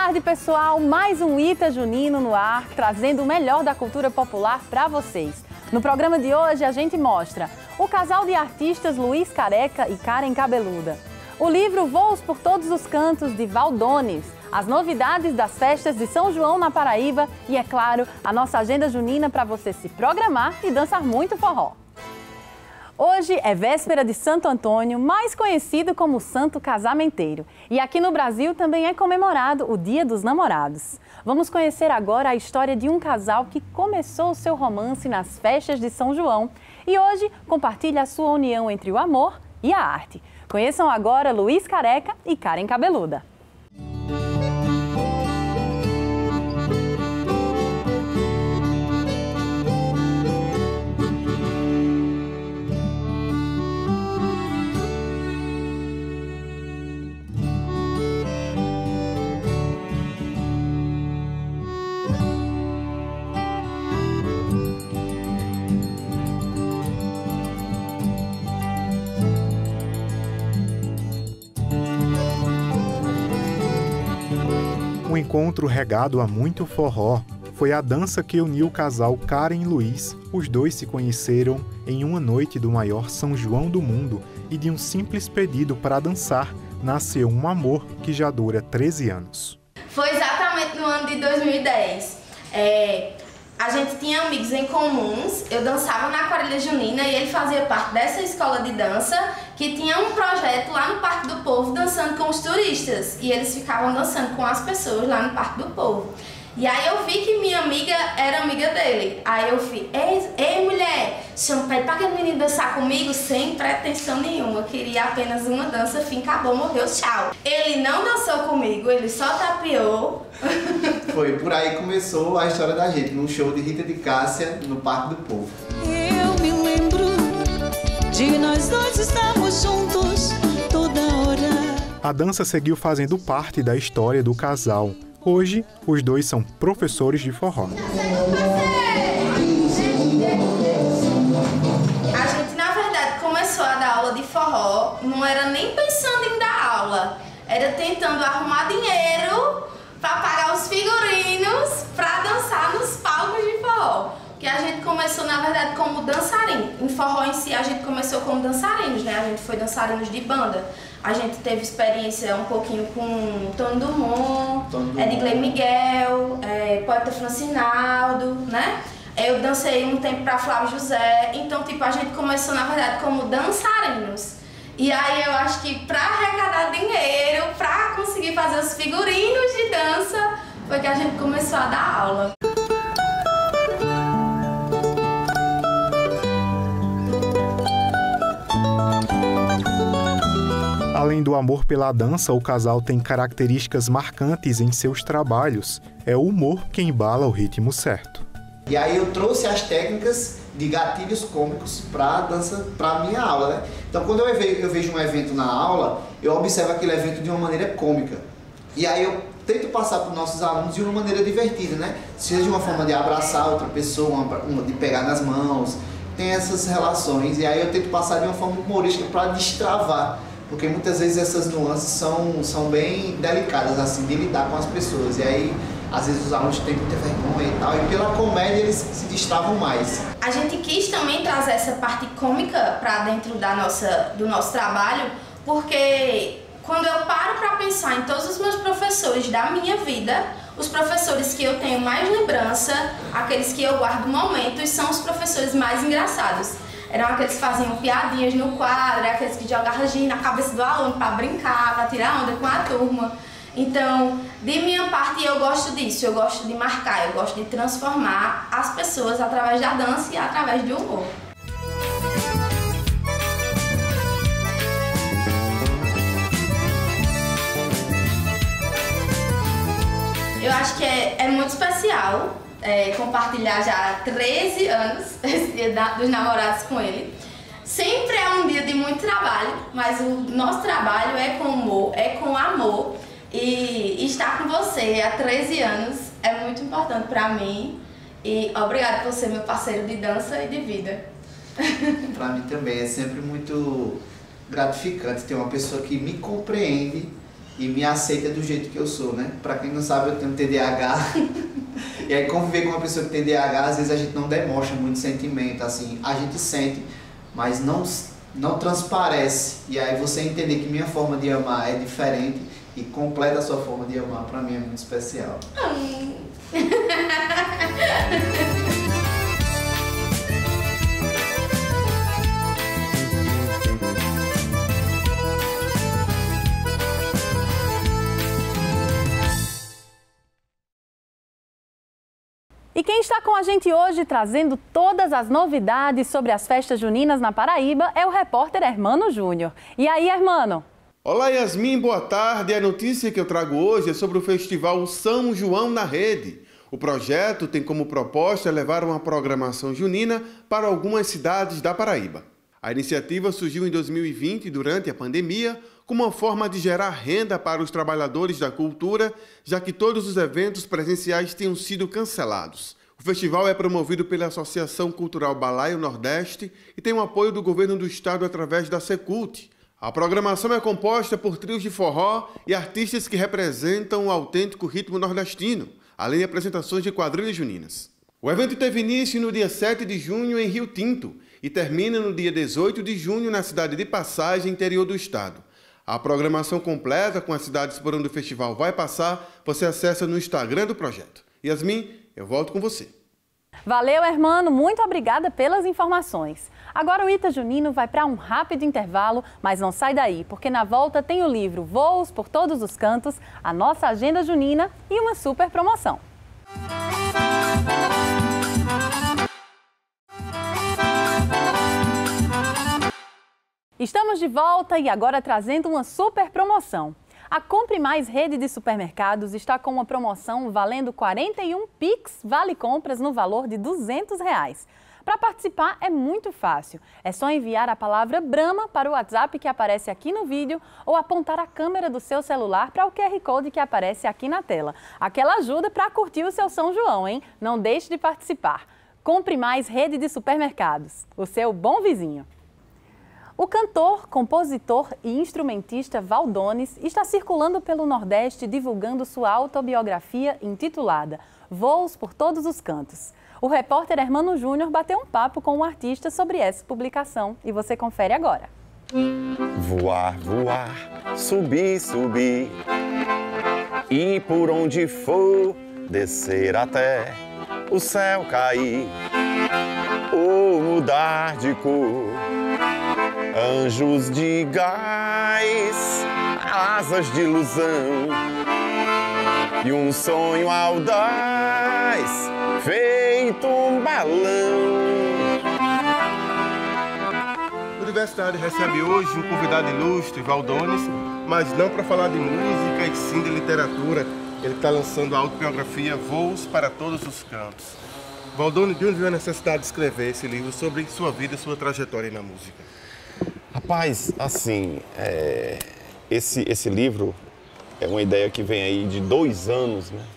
tarde, pessoal! Mais um Ita Junino no ar, trazendo o melhor da cultura popular para vocês. No programa de hoje a gente mostra o casal de artistas Luiz Careca e Karen Cabeluda, o livro Voos por Todos os Cantos de Valdones, as novidades das festas de São João na Paraíba e, é claro, a nossa agenda junina para você se programar e dançar muito forró. Hoje é véspera de Santo Antônio, mais conhecido como Santo Casamenteiro. E aqui no Brasil também é comemorado o Dia dos Namorados. Vamos conhecer agora a história de um casal que começou o seu romance nas festas de São João e hoje compartilha a sua união entre o amor e a arte. Conheçam agora Luiz Careca e Karen Cabeluda. Um encontro regado a muito forró. Foi a dança que uniu o casal Karen e Luiz. Os dois se conheceram em uma noite do maior São João do mundo e de um simples pedido para dançar, nasceu um amor que já dura 13 anos. Foi exatamente no ano de 2010. A gente tinha amigos em comuns, eu dançava na quadrilha junina e ele fazia parte dessa escola de dança que tinha um projeto lá no Parque do Povo dançando com os turistas e eles ficavam dançando com as pessoas lá no Parque do Povo. E aí eu vi que minha amiga era amiga dele. Aí eu fui, ei mulher, pede pra aquele menino dançar comigo sem pretensão nenhuma. Eu queria apenas uma dança, fim, acabou, morreu, tchau. Ele não dançou comigo, ele só tapeou. Foi por aí que começou a história da gente, num show de Rita de Cássia no Parque do Povo. Eu me lembro de nós dois estarmos juntos toda hora. A dança seguiu fazendo parte da história do casal. Hoje, os dois são professores de forró. A gente, na verdade, começou a dar aula de forró, não era nem pensando em dar aula, era tentando arrumar dinheiro para pagar os figurinos para dançar nos palcos de forró. Que a gente começou, na verdade, como dançarino. Em forró em si, a gente começou como dançarinos, né? A gente foi dançarinos de banda. A gente teve experiência um pouquinho com Tony Dumont, Edgley Miguel, Poeta Francinaldo, né? Eu dancei um tempo para Flávio José. Então, tipo, a gente começou, na verdade, como dançarinos. E aí eu acho que para arrecadar dinheiro, para conseguir fazer os figurinos de dança, foi que a gente começou a dar aula. Além do amor pela dança, o casal tem características marcantes em seus trabalhos. É o humor que embala o ritmo certo. E aí eu trouxe as técnicas de gatilhos cômicos para dança, para minha aula, né? Então quando eu vejo um evento na aula, eu observo aquele evento de uma maneira cômica. E aí eu tento passar para os nossos alunos de uma maneira divertida, né? Seja de uma forma de abraçar outra pessoa, de pegar nas mãos, tem essas relações. E aí eu tento passar de uma forma humorística para destravar. Porque muitas vezes essas nuances são bem delicadas, assim, de lidar com as pessoas. E aí, às vezes, os alunos têm muita vergonha e tal, e pela comédia eles se destravam mais. A gente quis também trazer essa parte cômica para dentro do nosso trabalho, porque quando eu paro para pensar em todos os meus professores da minha vida, os professores que eu tenho mais lembrança, aqueles que eu guardo momentos, são os professores mais engraçados. Eram aqueles que faziam piadinhas no quadro, aqueles que jogavam gin na cabeça do aluno para brincar, para tirar onda com a turma. Então, de minha parte, eu gosto disso, eu gosto de marcar, eu gosto de transformar as pessoas através da dança e através do humor. Eu acho que é muito especial. Compartilhar já 13 anos esse dia dos namorados com ele. Sempre é um dia de muito trabalho, mas o nosso trabalho é com humor, é com amor. E estar com você há 13 anos é muito importante para mim. E obrigado por ser meu parceiro de dança e de vida. Para mim também é sempre muito gratificante ter uma pessoa que me compreende e me aceita do jeito que eu sou, né? Pra quem não sabe, eu tenho TDAH. E aí conviver com uma pessoa que tem TDAH, às vezes a gente não demonstra muito sentimento, assim, a gente sente, mas não transparece. E aí você entender que minha forma de amar é diferente e completa a sua forma de amar, pra mim é muito especial. E quem está com a gente hoje trazendo todas as novidades sobre as festas juninas na Paraíba é o repórter Hermano Júnior. E aí, Hermano? Olá, Yasmin, boa tarde. A notícia que eu trago hoje é sobre o festival São João na Rede. O projeto tem como proposta levar uma programação junina para algumas cidades da Paraíba. A iniciativa surgiu em 2020, durante a pandemia, como uma forma de gerar renda para os trabalhadores da cultura, já que todos os eventos presenciais tinham sido cancelados. O festival é promovido pela Associação Cultural Balaio Nordeste e tem o apoio do governo do estado através da Secult. A programação é composta por trios de forró e artistas que representam o autêntico ritmo nordestino, além de apresentações de quadrilhas juninas. O evento teve início no dia 7 de junho em Rio Tinto e termina no dia 18 de junho na cidade de Passagem, interior do estado. A programação completa com as cidades por onde o festival vai passar, você acessa no Instagram do projeto. Yasmin, eu volto com você. Valeu, Hermano. Muito obrigada pelas informações. Agora o Ita Junino vai para um rápido intervalo, mas não sai daí, porque na volta tem o livro Voos por Todos os Cantos, a nossa agenda junina e uma super promoção. Estamos de volta e agora trazendo uma super promoção. A Compre Mais Rede de Supermercados está com uma promoção valendo 41 Pix Vale Compras no valor de R$ 200. Para participar é muito fácil. É só enviar a palavra Brahma para o WhatsApp que aparece aqui no vídeo ou apontar a câmera do seu celular para o QR Code que aparece aqui na tela. Aquela ajuda para curtir o seu São João, hein? Não deixe de participar. Compre Mais Rede de Supermercados. O seu bom vizinho. O cantor, compositor e instrumentista Valdones está circulando pelo Nordeste divulgando sua autobiografia intitulada Voos por Todos os Cantos. O repórter Hermano Júnior bateu um papo com o artista sobre essa publicação e você confere agora. Voar, voar, subir, subir e por onde for descer até o céu cair ou mudar de cor. Anjos de gás, asas de ilusão e um sonho audaz, feito um balão. A Universidade recebe hoje um convidado ilustre, Valdones, mas não para falar de música e sim de literatura. Ele está lançando a autobiografia Voos para Todos os Cantos. Valdones, de onde veio a necessidade de escrever esse livro sobre sua vida e sua trajetória na música? Rapaz, assim, esse livro é uma ideia que vem aí de 2 anos, né,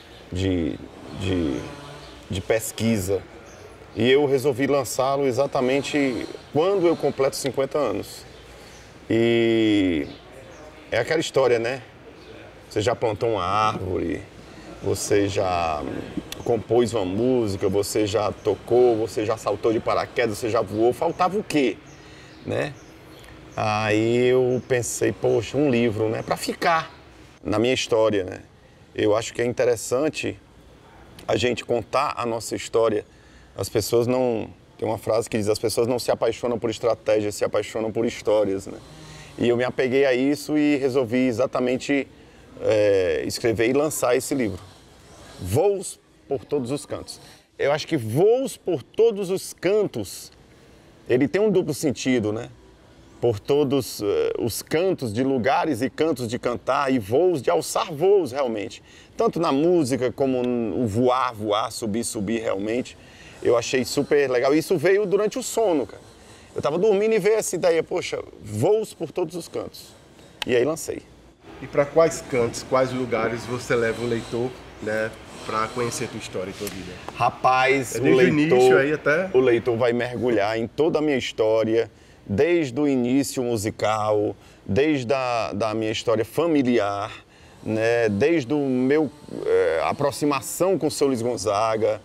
de pesquisa. E eu resolvi lançá-lo exatamente quando eu completo 50 anos. E é aquela história, né? Você já plantou uma árvore, você já compôs uma música, você já tocou, você já saltou de paraquedas, você já voou. Faltava o quê, né? Aí eu pensei, poxa, um livro, né? Para ficar na minha história, né? Eu acho que é interessante a gente contar a nossa história. As pessoas não... Tem uma frase que diz, as pessoas não se apaixonam por estratégias, se apaixonam por histórias, né? E eu me apeguei a isso e resolvi exatamente escrever e lançar esse livro. Voos por Todos os Cantos. Eu acho que Voos por Todos os Cantos, ele tem um duplo sentido, né? Por todos os cantos de lugares e cantos de cantar e voos, de alçar voos realmente. Tanto na música como o voar, voar, subir, subir realmente. Eu achei super legal. Isso veio durante o sono, cara. Eu estava dormindo e veio essa ideia, poxa, voos por todos os cantos. E aí lancei. E para quais cantos, quais lugares você leva o leitor, né, para conhecer a tua história e tua vida? Rapaz, o leitor vai mergulhar em toda a minha história, desde o início musical, desde da minha história familiar, né, desde o meu aproximação com o seu Luiz Gonzaga,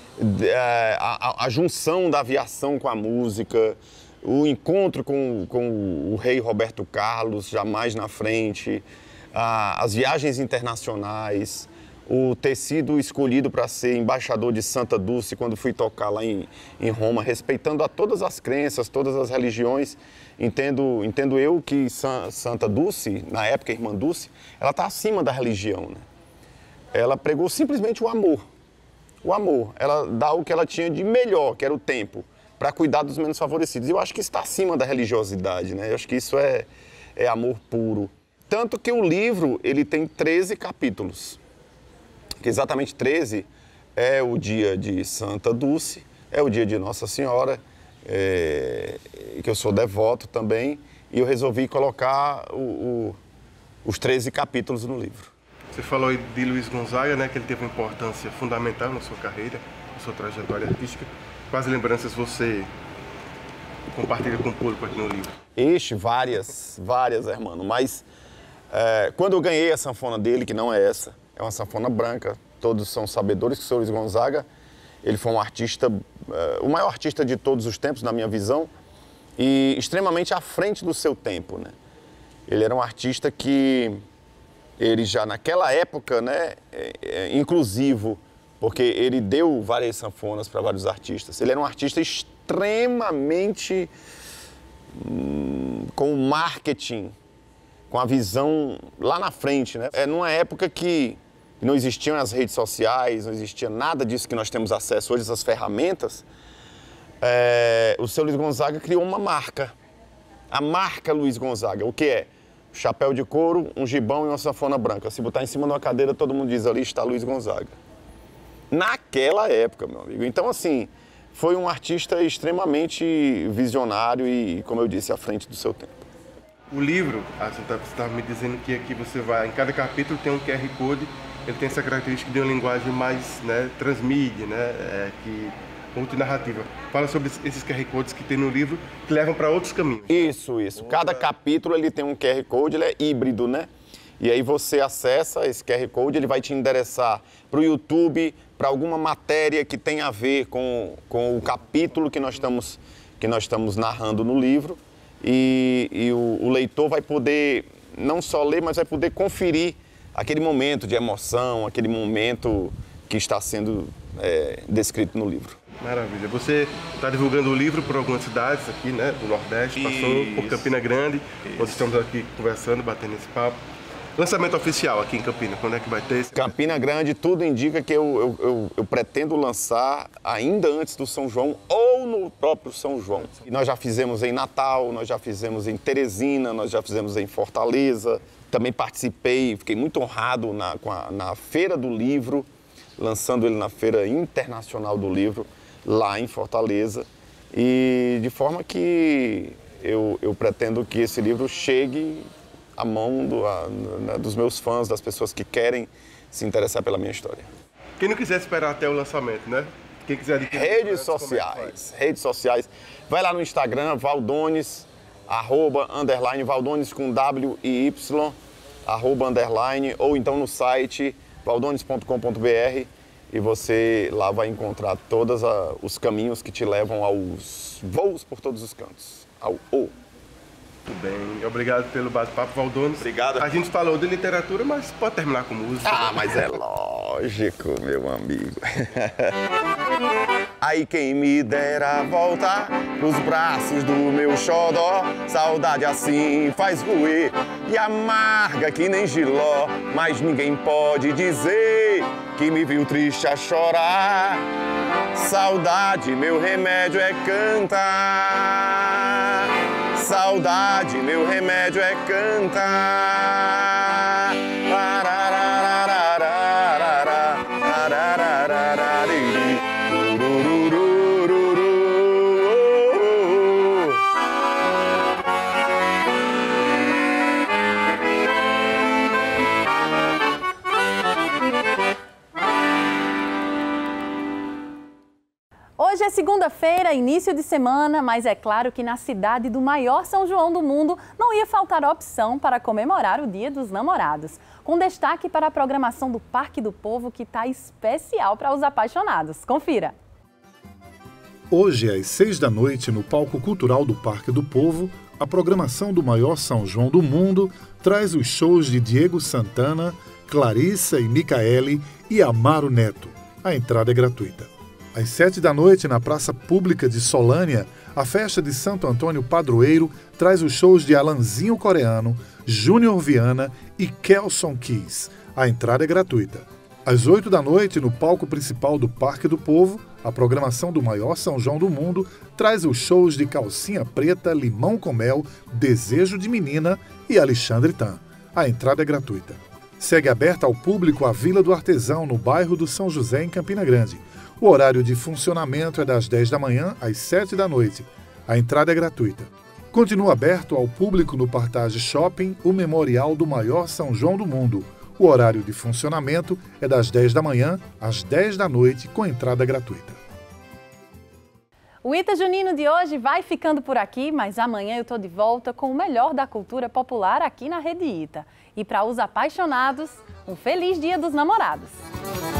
a junção da aviação com a música, o encontro com o rei Roberto Carlos, jamais na frente, as viagens internacionais, o ter sido escolhido para ser embaixador de Santa Dulce quando fui tocar lá em Roma, respeitando a todas as crenças, todas as religiões. Entendo eu que Santa Dulce, na época Irmã Dulce, ela está acima da religião, né? Ela pregou simplesmente o amor. O amor. Ela dá o que ela tinha de melhor, que era o tempo, para cuidar dos menos favorecidos. E eu acho que isso está acima da religiosidade, né? Eu acho que isso é amor puro. Tanto que o livro, ele tem 13 capítulos. Que exatamente 13 é o dia de Santa Dulce, é o dia de Nossa Senhora, que eu sou devoto também, e eu resolvi colocar os 13 capítulos no livro. Você falou de Luiz Gonzaga, né, que ele teve uma importância fundamental na sua carreira, na sua trajetória artística. Quais lembranças você compartilha com o público aqui no livro? Ixi, várias, hermano. Mas quando eu ganhei a sanfona dele, que não é essa, é uma sanfona branca, todos são sabedores que o seu Luiz Gonzaga, ele foi um artista, o maior artista de todos os tempos, na minha visão, e extremamente à frente do seu tempo, né? Ele era um artista que, ele já naquela época, né, inclusivo, porque ele deu várias sanfonas para vários artistas. Ele era um artista extremamente com marketing, com a visão lá na frente, né? Numa época que não existiam as redes sociais, não existia nada disso que nós temos acesso hoje, essas ferramentas. O seu Luiz Gonzaga criou uma marca. A marca Luiz Gonzaga, o que é? Chapéu de couro, um gibão e uma sanfona branca. Se botar em cima de uma cadeira, todo mundo diz, ali está Luiz Gonzaga. Naquela época, meu amigo. Então, assim, foi um artista extremamente visionário e, como eu disse, à frente do seu tempo. O livro, você estava me dizendo que aqui você vai, em cada capítulo tem um QR Code, ele tem essa característica de uma linguagem mais, né, transmídia, né, multinarrativa. Fala sobre esses QR Codes que tem no livro, que levam para outros caminhos. Isso. Cada capítulo ele tem um QR Code, ele é híbrido, né? E aí você acessa esse QR Code, ele vai te endereçar para o YouTube, para alguma matéria que tem a ver com o capítulo que nós estamos narrando no livro. E o leitor vai poder não só ler, mas vai poder conferir aquele momento de emoção, aquele momento que está sendo descrito no livro. Maravilha. Você está divulgando o livro por algumas cidades aqui, né, do Nordeste, passou por Campina Grande, onde estamos aqui conversando, batendo esse papo. Lançamento oficial aqui em Campina, quando é que vai ter? Campina Grande, tudo indica que eu pretendo lançar ainda antes do São João ou no próprio São João. E nós já fizemos em Natal, nós já fizemos em Teresina, nós já fizemos em Fortaleza. Também participei, fiquei muito honrado na Feira do Livro, lançando ele na Feira Internacional do Livro, lá em Fortaleza. E de forma que eu pretendo que esse livro chegue à mão dos meus fãs, das pessoas que querem se interessar pela minha história. Quem não quiser esperar até o lançamento, né? Quem quiser adquirir... Redes sociais. Vai lá no Instagram, Valdones, @, Valdones com W e Y, @, ou então no site valdones.com.br e você lá vai encontrar todos os caminhos que te levam aos voos por todos os cantos, ao O. Muito bem, obrigado pelo bate-papo, Valdones. Obrigado. A gente falou de literatura, mas pode terminar com música. Ah, mas é lógico, meu amigo. Aí quem me dera voltar pros braços do meu xodó, saudade assim faz roer e amarga que nem giló, mas ninguém pode dizer que me viu triste a chorar. Saudade, meu remédio é cantar. Saudade, meu remédio é cantar. Hoje é segunda-feira, início de semana, mas é claro que na cidade do maior São João do mundo não ia faltar opção para comemorar o Dia dos Namorados. Com destaque para a programação do Parque do Povo, que está especial para os apaixonados. Confira! Hoje, às 6 da noite, no palco cultural do Parque do Povo, a programação do maior São João do mundo traz os shows de Diego Santana, Clarissa e Micaele e Amaro Neto. A entrada é gratuita. Às 7 da noite, na Praça Pública de Solânia, a festa de Santo Antônio Padroeiro traz os shows de Alanzinho Coreano, Júnior Viana e Kelson Kiss. A entrada é gratuita. Às 8 da noite, no palco principal do Parque do Povo, a programação do maior São João do mundo traz os shows de Calcinha Preta, Limão com Mel, Desejo de Menina e Alexandre Tan. A entrada é gratuita. Segue aberta ao público a Vila do Artesão, no bairro do São José, em Campina Grande. O horário de funcionamento é das 10 da manhã às 7 da noite. A entrada é gratuita. Continua aberto ao público no Partage Shopping o Memorial do maior São João do mundo. O horário de funcionamento é das 10 da manhã às 10 da noite, com entrada gratuita. O Ita Junino de hoje vai ficando por aqui, mas amanhã eu estou de volta com o melhor da cultura popular aqui na Rede Ita. E para os apaixonados, um feliz Dia dos Namorados!